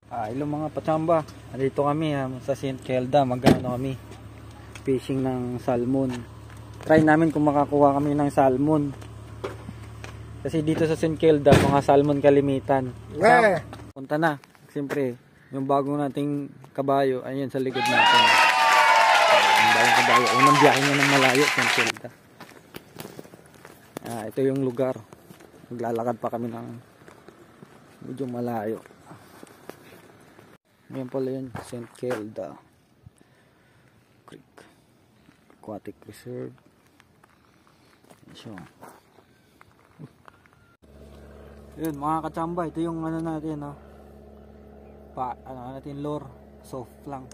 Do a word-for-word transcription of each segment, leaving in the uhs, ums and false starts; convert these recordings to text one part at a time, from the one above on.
Ah, hello mga pachamba. Dito kami ha, sa Saint Kelda. Magano kami fishing ng salmon. Try namin kung makakuha kami ng salmon. Kasi dito sa Saint Kelda, mga salmon kalimitan. Eh. Punta na. Siyempre, yung bagong nating kabayo, ayun sa likod natin. Yung bagong kabayo. Unang biyahe niya ng malayo, Saint Kelda. Ah, ito yung lugar. Maglalakad pa kami ng medyo malayo. Ngayon pala yun, Saint Kelda Creek Aquatic Reserve. So, yun mga kachamba, ito yung ano natin, no? Pa, ano natin, lure, soft lang.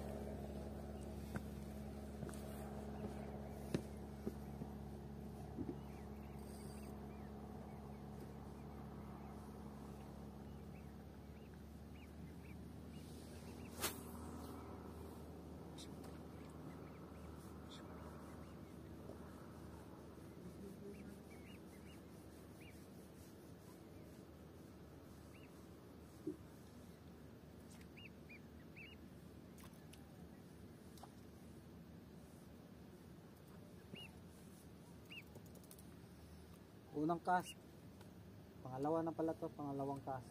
Unang cast. Pangalawa na pala to, pangalawang cast.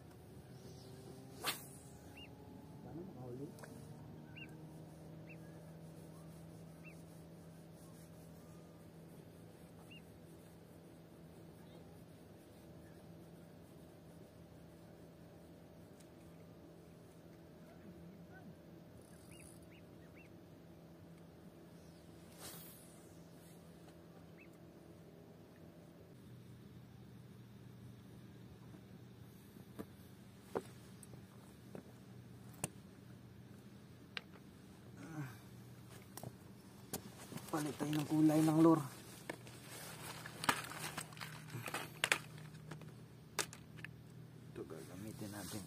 Ano makahuli? Palit tayo ng kulay ng lure. Ito gagamitin natin.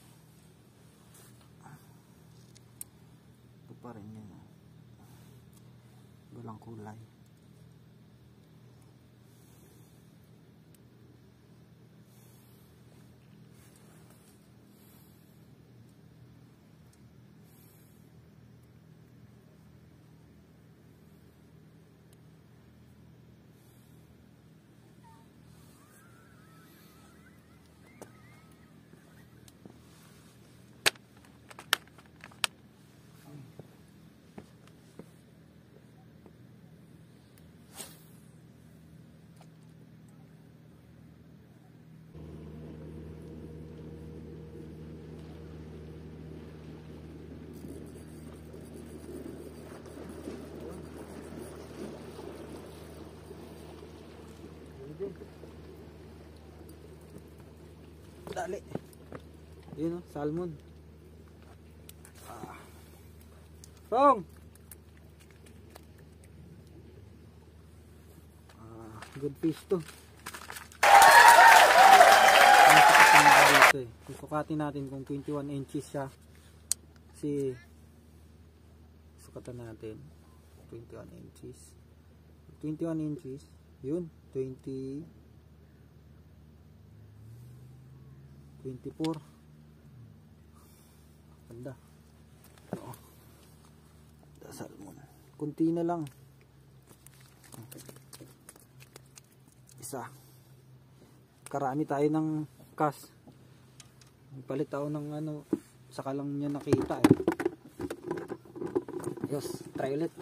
Ito pa rin yun. Walang kulay. Dali. Yun o, salmon. Ah. Song! Ah, good fish to. Susukatin natin kung twenty-one inches siya. Kasi sukatan natin twenty-one inches. twenty-one inches. Yun, twenty twenty-four. Ganda. Oo. Salmon. Kunti na lang. Isa. Karami tayo ng cast. Palit ako ng ano, saka lang niya nakita eh. Yes, try ulit.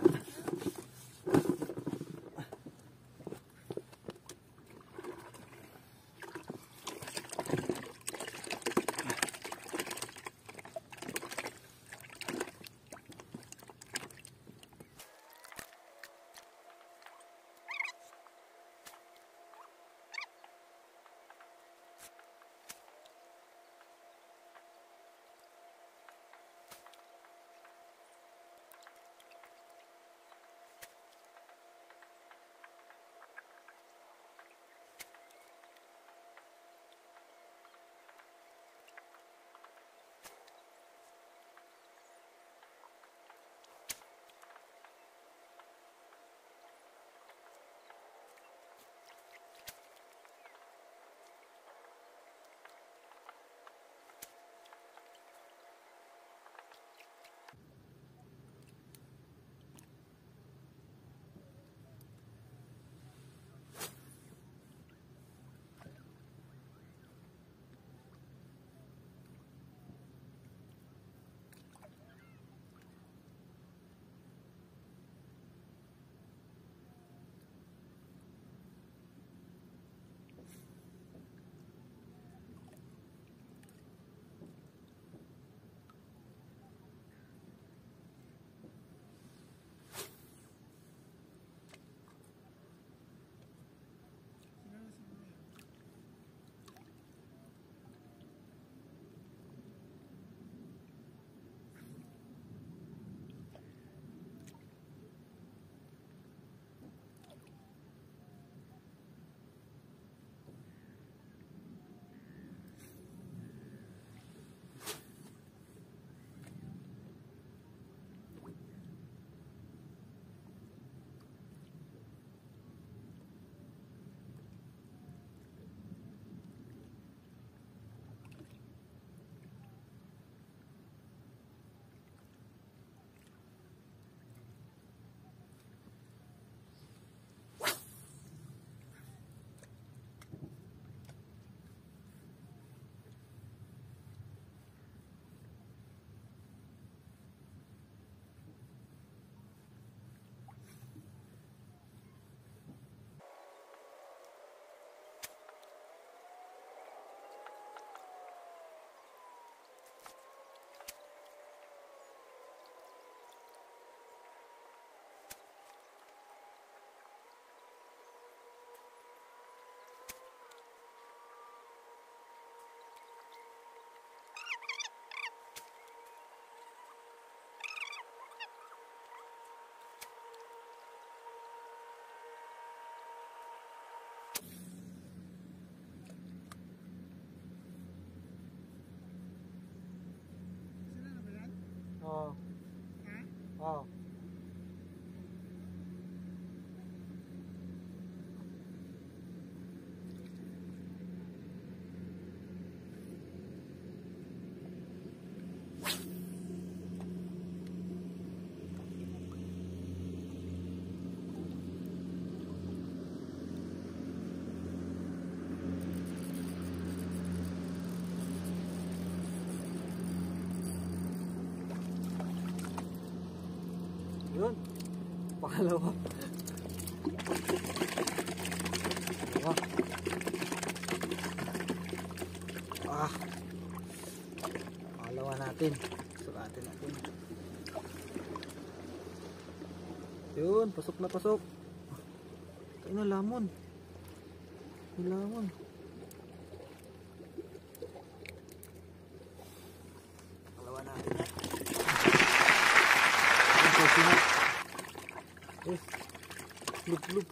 Oh. Ha? Oh. Yun. Pangalawa. Dalawa. Ah. Pangalawa natin. Sukatin natin. Yun. Pasok na pasok. Kaya na lamon. May lamon. Pangalawa natin. Eh, lup lup.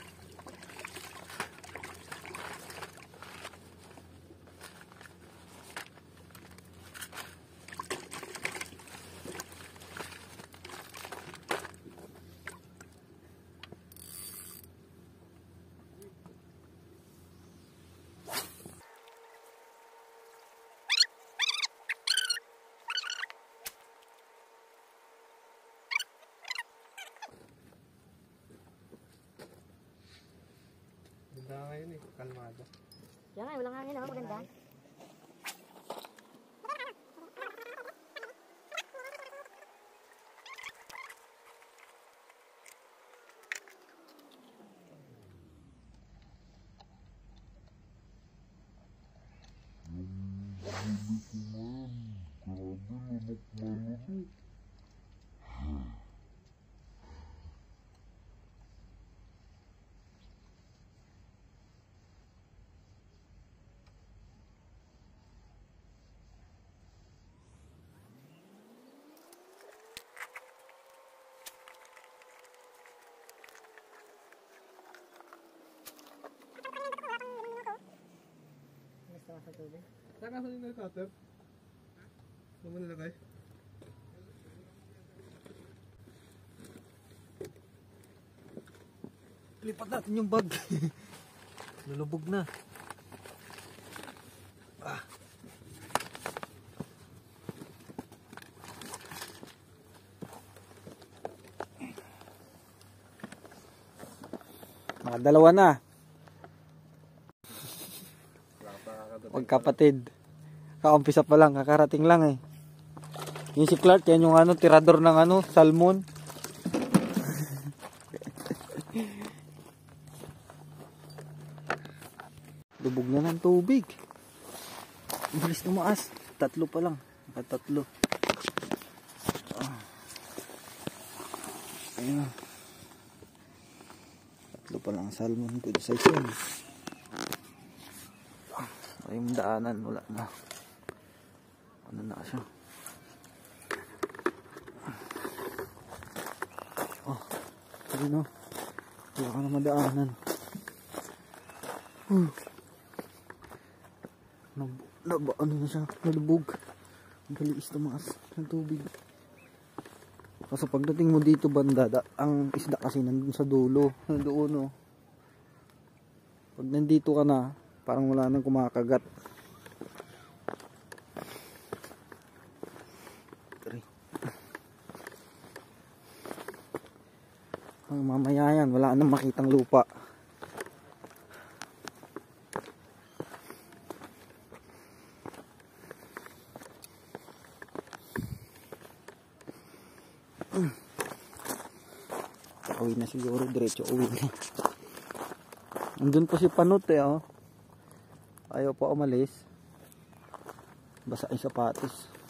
Ganda ngayon eh, kalmado. Yan nga, walang hangin, oh, maganda. Gusto ka sa tubig? Saan ka sa nila cutter? Saan mo nilagay? Lipat natin yung bag. Lulubog na. Ah. Mga dalawa na. Magkapatid. Kaumpisa pa lang, kakarating lang eh. Yung si Clark, yan yung ano, tirador ng ano, salmon. Lubog na ng tubig. Bilis tumaas. Tatlo pa lang. Tatlo. Ah. Ayun. Tatlo pa lang salmon. Good size yun. Ah. Ay, yung daanan. Wala na. Ano na siya. Oh. Ayun o. Wala ka na madaanan. Hmm. Naba, ano na siya, nalubog. Ang galiis tumaas ng tubig. Kasi pagdating mo dito banda, da, ang isda kasi nandun sa dulo, nandoon oh. Pag nandito ka na, parang wala nang kumakagat. Ang mamaya yan, wala nang makitang lupa. Uwi na siguro, diretso uwi na. Andun po si Panot eh oh. Ayaw pa umalis. Basa yung sapatos.